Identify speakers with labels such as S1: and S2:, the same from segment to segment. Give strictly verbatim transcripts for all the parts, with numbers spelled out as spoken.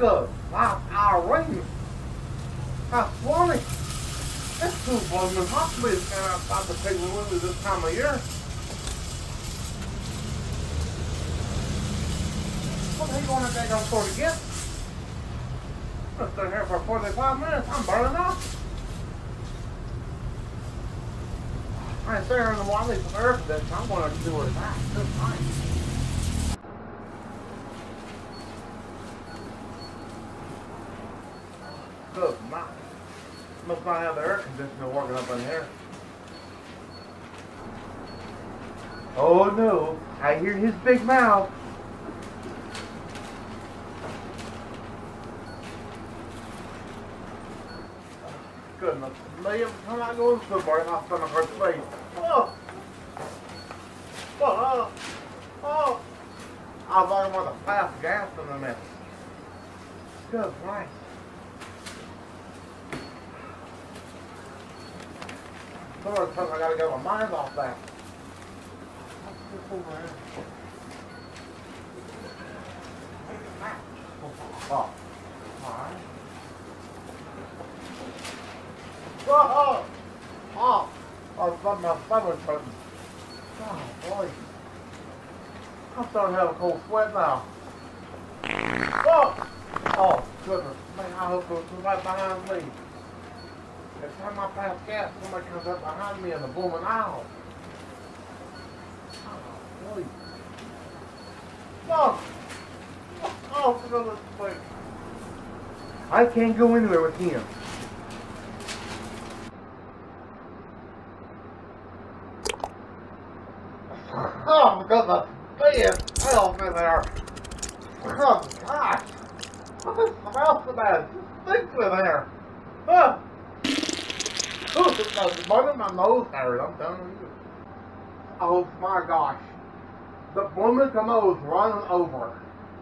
S1: Good. Wow, Irene. That's funny. It's too blooming hot to be standing outside the big window this time of year. What are you going to take on for to get? I'm sitting here for forty-five minutes. I'm burning up. I ain't sitting here in the Wiggly for air conditioning. I'm going to do it back. Good night. Good night. Must not have the air conditioner working up in here. Oh no, I hear his big mouth. Goodness me, every time I go in the supermarket, my stomach hurts me. Oh! Oh! Oh! I was like, I want to pass gas in a minute. Good night. Somebody's telling me I gotta get my mind off that. What's this over here? Oh. Alright. Oh! Oh! Oh, it's my stomach's hurting. Oh, boy. I'm starting to have a cold sweat now. Oh! Oh, goodness. Man, I hope it was right behind me. Every time I pass gas, somebody comes up behind me in the booming aisle. Oh, boy. Oh! Oh, for goodness sake. I can't go anywhere with him. Oh, goodness. Big hell in there. Oh, gosh. What is the smell so bad? It stinks in there. Huh? Oh, it's burning my nose hairs, I'm telling you. Oh my gosh. The woman commode running over.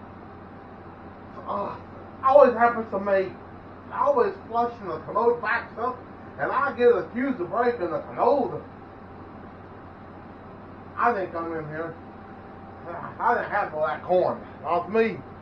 S1: Oh, always happens to me. I always flushing the commode backs up and I get accused of breaking the commode. I didn't come in here. I didn't have all that corn. Not me.